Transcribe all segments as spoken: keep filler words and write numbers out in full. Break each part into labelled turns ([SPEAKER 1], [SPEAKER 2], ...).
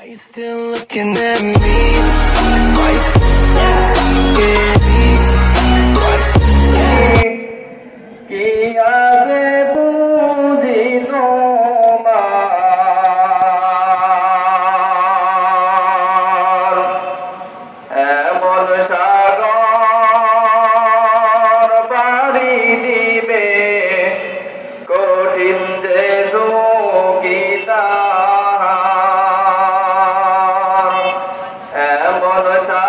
[SPEAKER 1] Are you still looking at me? Why? Yeah, yeah. Why? Yeah.
[SPEAKER 2] किया रे बूझी তোমার এমন সাগর বাড়ি দিবে কঠিন যে ঝুঁকিটা এমন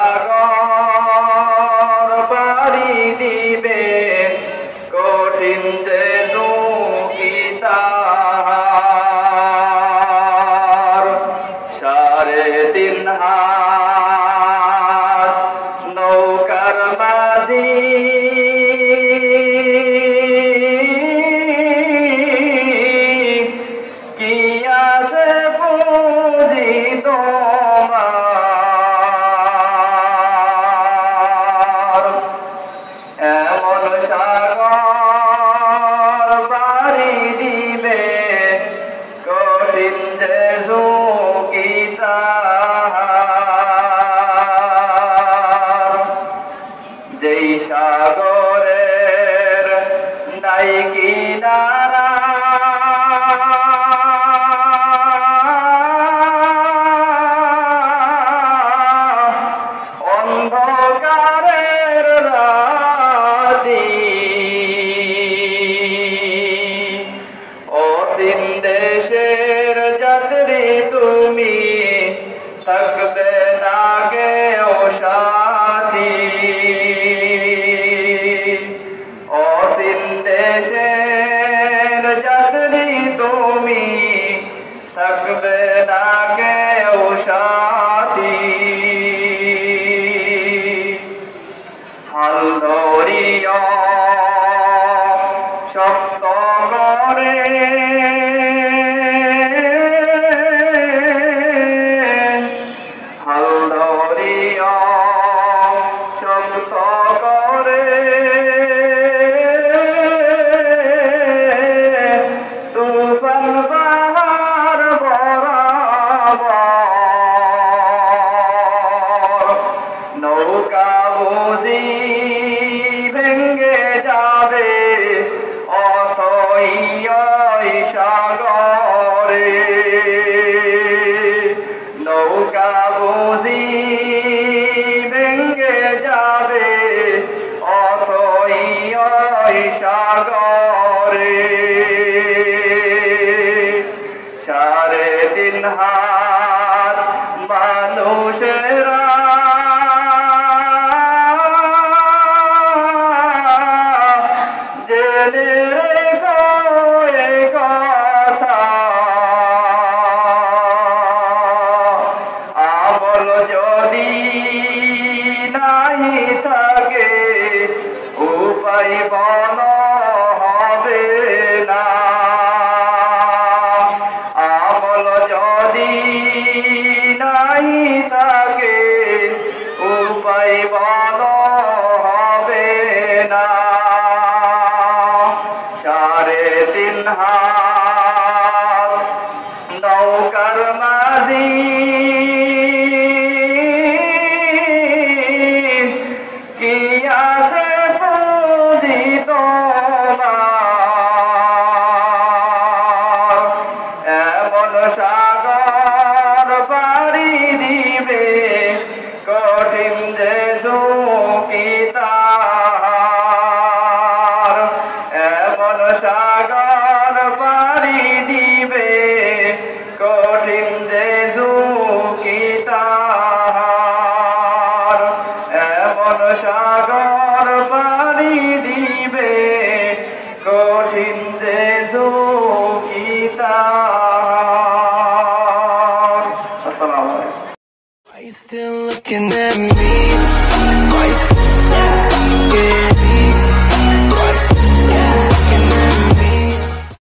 [SPEAKER 2] সাগর বাড়ি দিবে কঠিন যে ঝুঁকিটা সাড়ে তিন হাত নৌকার মাঝি কি আছে বুঝি তোমার এমন সাগর বাড়ি দিবে কঠিন যে ঝুঁকিটা যেই সাগরের নাই কিনারা অন্ধকারের রাতি অসীম দেশের যাত্রী তুমি থাকবে না কেউ সাথী অসীম দেশের যাত্রী তুমি থাকবে না কেউ সাথী হাল ধরিয়া শক্ত করে হাল ধরিয়া শক্ত করে তুফান পাহাড় বরাবর নৌকা বুঝি ভেঙ্গে যাবে অথই সাগরে নৌকা বুঝি ভেঙ্গে যাবে অথই সাগরে সাড়ে তিন হাত মানুষেরা জেনে রেখো এই কথা আমল যদি নাই থাকে উপায় বল হবে না আমল যদি নাই থাকে উপায় বল হবে না সাড়ে তিন হাত নৌকার মাঝি কি আছে বুঝি তোমার এমন সাগর বাড়ি দিবে কঠিন যে ঝুঁকিটা এমন সাগর বাড়ি দিবে কঠিন যে ঝুঁকিটা এমন সাগর বাড়ি দিবে কঠিন যে ঝুঁকিটা আসসালামু আলাইকুম
[SPEAKER 1] Are you still looking at me? Why? Yeah, yeah.